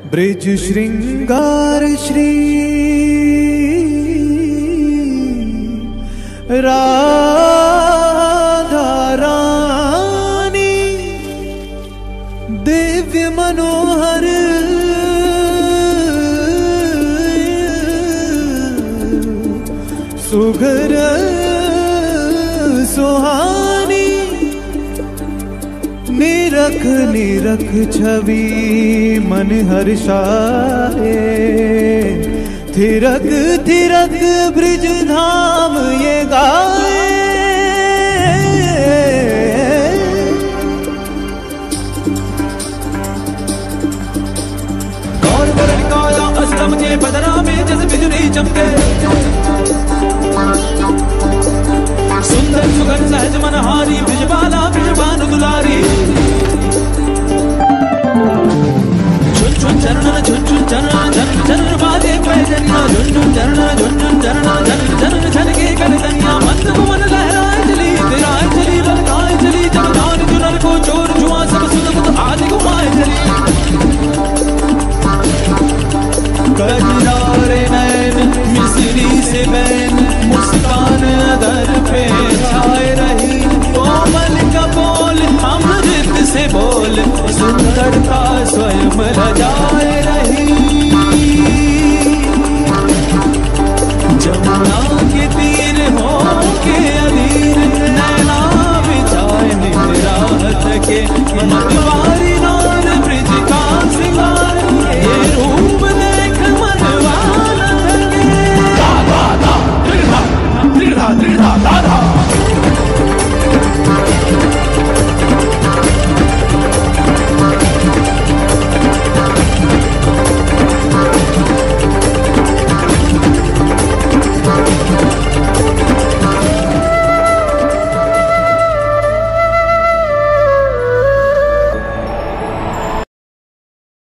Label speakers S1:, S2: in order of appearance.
S1: Bridge श्रृंगार श्री राधा रानी दिव्य मनोहर सुघर सुहानी निरख निरख छवि मन हर्षाए थिरक थिरक bridge धाम ये गाए।
S2: गौर वरण काया अष्टम के बदरा में जैसे बिजली चमके, सुंदर सुगन सहज मनहारी ब्रिजबाला ब्रिजबानु दुलारी। झुन झुन चरण झुन झुन चरण झन झन बाजे पैजनिया, झुन झुन चरण झुन झुन चरण झन झन झन के करदनिया। मंद पवन लहराए चली तेराए चली ललकाए चली, जब जान जुनर को चोर जुआ सब सुध बुध आदि घुमाए चली। कजरारे नैन मिसरी से बैन मुस्कान अदर पे छाए रही, कोमल का बोल अमृत से बोल सुंदरता स्वयं लजाए रही। जमुना के तीर हो के अधीर नैना बिछाए निराहत के मतवार